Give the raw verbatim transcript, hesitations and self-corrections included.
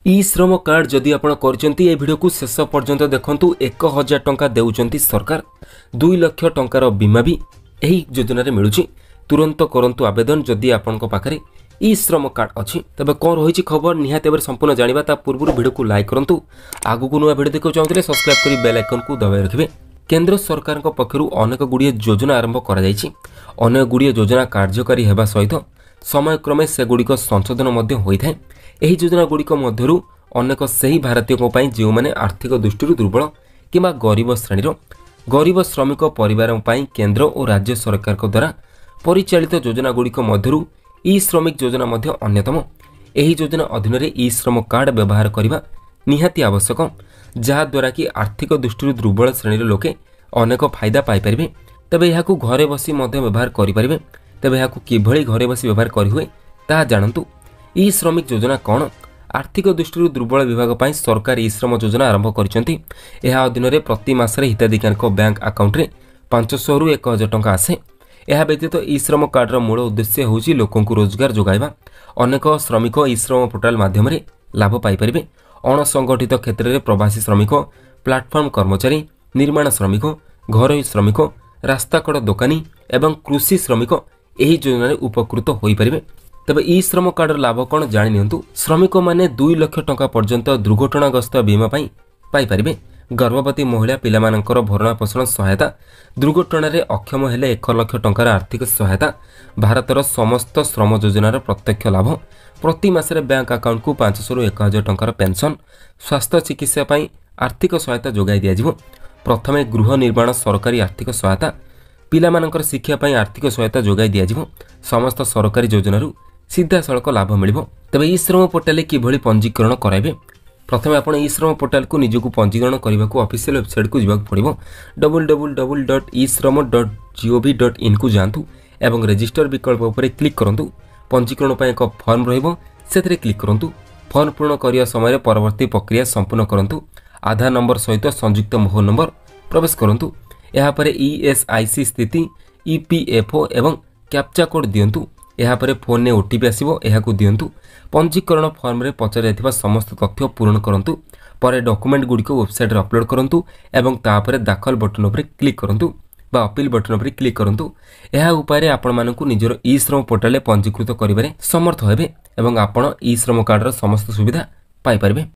ई श्रम कार्ड जदि आपण करचंती ए वीडियो को शेष पर्यंत देखंतु एक हजार टंका देउचंती सरकार दुई लाख टंकार बीमा भी एही योजना रे मिलुची। तुरंत करंतु आवेदन जदि आपनक पाखरे ई श्रम कार्ड अच्छी तबे कौन रही खबर निहाती भाव संपूर्ण जाना ता पूर्व वीडियो को लाइक करूँ। आगु को नुआ वीडियो देखा चाहते सब्सक्राइब कर बेल आइकन को दबाई रखिए। केंद्र सरकार पक्षर अनेक गुड़िए योजना आरंभ कर गुड़िए योजना कार्यकारी होगा सहित समयक्रमे सेगुड़िक संशोधन होता है। यही योजना गुड़िक मध्यरु अनेक सही भारतीयों जो मैंने आर्थिक दृष्टि दुर्बल कि गरीब श्रेणीर गरीब श्रमिक परिवार केंद्र और राज्य सरकार द्वारा परिचालित योजना गुड़िक मध्यरु ई श्रमिक योजना मध्य अन्यतम। एही योजना अधीन रे ई श्रम कार्ड व्यवहार करने निहाती आवश्यक जहाद्वारा कि आर्थिक दृष्टि दुर्बल श्रेणीर लोके अनेक फायदा पाइपर। तेबे यहाकू घरे बसी मध्य व्यवहार करें। तेबे यहाकू किभली घरे बसी व्यवहार करें ताहा जानतु। ई श्रमिक योजना कौन? आर्थिक दृष्टि दुर्बल विभाग पर सरकार ई श्रम योजना आरंभ करछंती। एहा अधीन रे प्रति मासरे हिताधिकारी बैंक अकाउंट रे पांच सौ रु एक हजार टंका आसे। यह व्यतीत ई श्रम कार्डर मूल उद्देश्य होउची लोकों को रोजगार जोगाइबा। अनेक श्रमिक ई श्रम पोर्टाल माध्यम रे लाभ पाइपारे। अणसंगठित क्षेत्र में प्रवासी श्रमिक, प्लाटफर्म कर्मचारी, निर्माण श्रमिक, घरोई श्रमिक, रास्ताकड़ दोकानी एवं कृषि श्रमिक एही योजना रे उपकृत होई परिबे। तबे ई श्रम कार्डर लाभ कौन जानि नियंतु। श्रमिक माने दुई लाख टंका पर्यंत दुर्घटनाग्रस्त बीमा पाई पाई परिबे। गर्भवती महिला पिलामानंकर भरण पोषण सहायता, दुर्घटन में अक्षम हेले एक लाख टंकार आर्थिक सहायता, भारतर समस्त श्रम योजनार प्रत्यक्ष लाभ, प्रति मासरे बैंक अकाउंट को पांच सौ एक हजार टंकार पेंशन, स्वास्थ्य चिकित्सा पाई आर्थिक सहायता जोगाई दिया। प्रथमे गृह निर्माण सरकारी आर्थिक सहायता, पिलामानंकर शिक्षा पाई आर्थिक सहायता जोगाई दिया। समस्त सरकारी योजनारू सीधा सड़क लाभ मिल। तेज ई श्रम पोर्टाल किभली पंजीकरण कराइबे? प्रथम आप ई श्रम पोर्टाल को निजक पंजीकरण करने को ऑफिशियल वेबसाइट को जावाक पड़ो। Double double double dot e Shram dot gov डट इन को जातु एवं रजिस्टर विकल्प उपर क्लिक करूँ। पंजीकरण पर एक फॉर्म रही क्लिक करूँ। फॉर्म पूर्ण करने समय परवर्ती प्रक्रिया संपूर्ण करूँ। आधार नंबर सहित संयुक्त मोबाइल नंबर प्रवेश करूँ। यापर ईएसआईसी स्थिति, ईपीएफओ एवं कैप्चा कोड दिंतु। यापर फोन में ओटीपी आसो यह दिंतु। पंजीकरण फॉर्म रे पचार समस्त तथ्य पूर्ण करूँ। पर डॉक्यूमेंट गुड़िक वेबसाइट अपलोड करूँ एवं तापर दाखल बटन उपर क्लिक करूँ बा अपील बटन उपर क्लिक करूँ। यह उपाय आपण मानक निजर ई श्रम पोर्टाल पंजीकृत करें समर्थ हेबे एवं आपण ई श्रम कार्डर समस्त सुविधा पाइपारे।